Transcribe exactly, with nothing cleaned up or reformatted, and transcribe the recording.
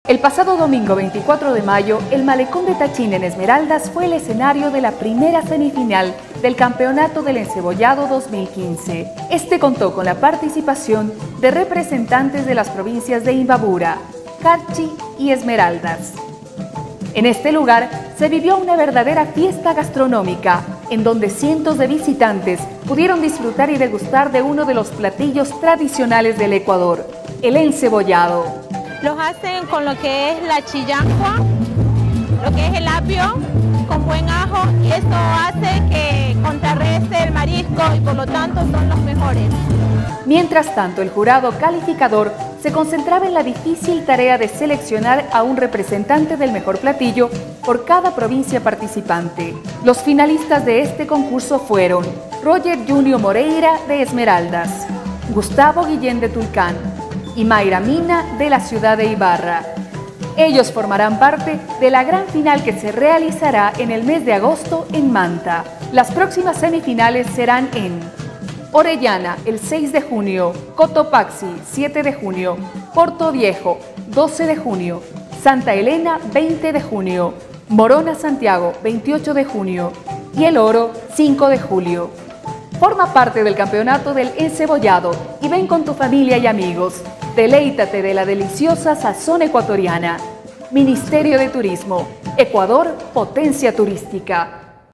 El pasado domingo veinticuatro de mayo, el Malecón de Tachín en Esmeraldas fue el escenario de la primera semifinal del Campeonato del Encebollado dos mil quince. Este contó con la participación de representantes de las provincias de Imbabura, Carchi y Esmeraldas. En este lugar se vivió una verdadera fiesta gastronómica, en donde cientos de visitantes pudieron disfrutar y degustar de uno de los platillos tradicionales del Ecuador, el encebollado. Los hacen con lo que es la chillangua, lo que es el apio, con buen ajo, y esto hace que contrarreste el marisco y por lo tanto son los mejores. Mientras tanto, el jurado calificador se concentraba en la difícil tarea de seleccionar a un representante del mejor platillo por cada provincia participante. Los finalistas de este concurso fueron Roger Junior Moreira de Esmeraldas, Gustavo Guillén de Tulcán y Mayra Mina de la ciudad de Ibarra. Ellos formarán parte de la gran final que se realizará en el mes de agosto en Manta. Las próximas semifinales serán en Orellana el seis de junio, Cotopaxi siete de junio, Porto Viejo doce de junio, Santa Elena veinte de junio, Morona Santiago veintiocho de junio y El Oro cinco de julio. Forma parte del campeonato del encebollado y ven con tu familia y amigos. Deleítate de la deliciosa sazón ecuatoriana. Ministerio de Turismo, Ecuador, potencia turística.